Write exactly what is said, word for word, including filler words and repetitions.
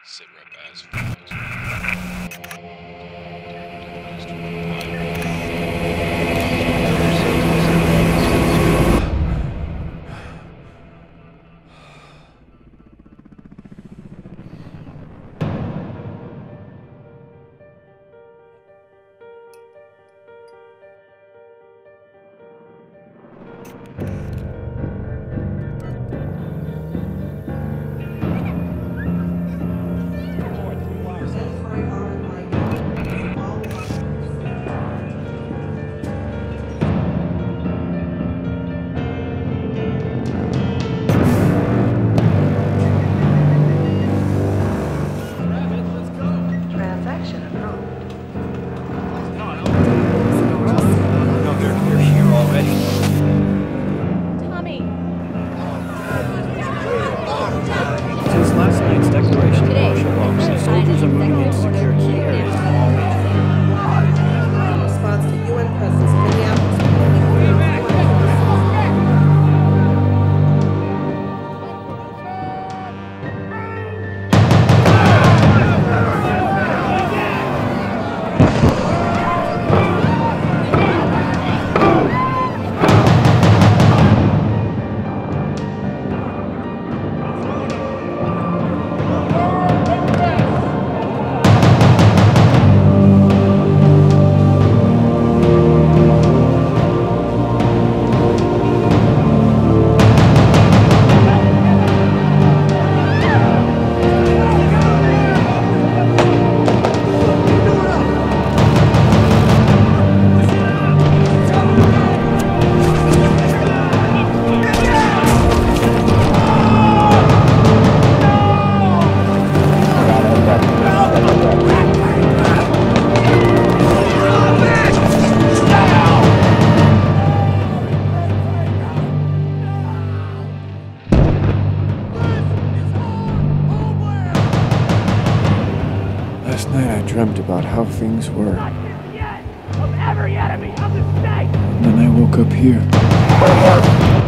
Sitrep as follows. Transaction approved. No, they're, they're here already. Tommy! Since last night's declaration of Today, martial law, soldiers are moving in to secure key areas in all major In response to U N presence in Minneapolis. Last night I dreamt about how things were. Of every enemy of the state! And then I woke up here.